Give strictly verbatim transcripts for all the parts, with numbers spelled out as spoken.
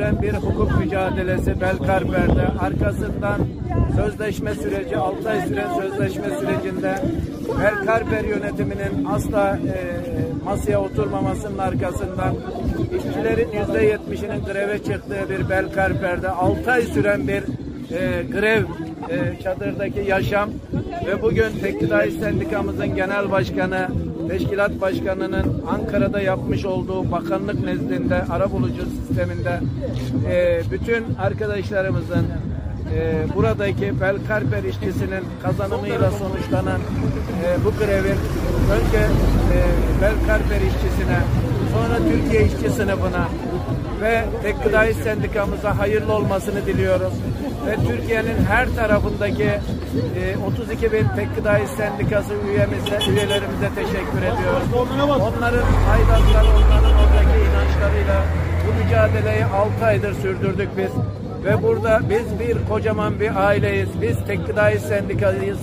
Bir hukuk mücadelesi Belkarper'de, arkasından sözleşme süreci, altı ay süren sözleşme sürecinde Belkarper yönetiminin asla e, masaya oturmamasının arkasından işçilerin yüzde yetmişinin greve çıktığı bir Belkarper'de altı ay süren bir e, grev e, çadırdaki yaşam ve bugün Tekküdaş Sendikamızın genel başkanı, teşkilat başkanının Ankara'da yapmış olduğu bakanlık nezdinde arabulucu sisteminde e, bütün arkadaşlarımızın e, buradaki Belkarper işçisinin kazanımıyla sonuçlanan e, bu grevin önce e, Belkarper işçisine, sonra Türkiye işçi sınıfına ve Tekküdaş Sendikamıza hayırlı olmasını diliyoruz. Ve Türkiye'nin her tarafındaki e, otuz iki bin Tekküdaş Sendikası üyemize, üyelerimize teşekkür ediyoruz. Onların haydatları, onların oradaki inançlarıyla bu mücadeleyi altı aydır sürdürdük biz. Ve burada biz bir kocaman bir aileyiz. Biz Tekküdaş Sendikasıyız.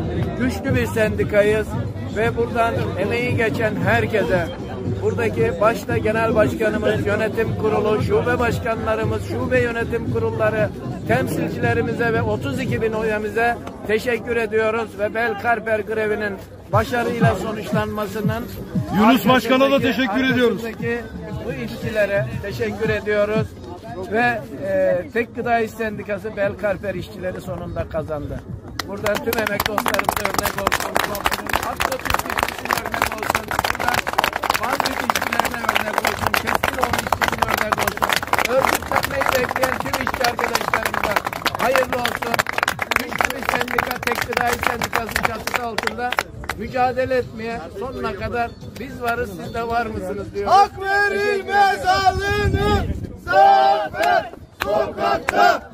Güçlü bir sendikayız. Ve buradan emeği geçen herkese, buradaki başta genel başkanımız, yönetim kurulu, şube başkanlarımız, şube yönetim kurulları, temsilcilerimize ve otuz iki bin üyemize teşekkür ediyoruz ve Belkarper grevinin başarıyla sonuçlanmasının Yunus Başkan'a da teşekkür ediyoruz. Bu işçilere teşekkür ediyoruz ve e, Tekküdaş Sendikası Belkarper işçileri sonunda kazandı. Buradan tüm emek dostlarımıza örnek olsun. Hatta Türk işçisine örnek olsun. Buradan Mazlum işçilerine örnek olsun. Keskiloğlu işçisine örnek olsun. Örgütlenmeyi bekleyen tüm işçi arkadaşlarımıza hayırlı olsun. Güçlü bir sendika, Tekküdaş Sendikası çatısı altında mücadele etmeye sonuna kadar biz varız, siz de var mısınız diyoruz. Hak verilmez alınır, zafer sokakta.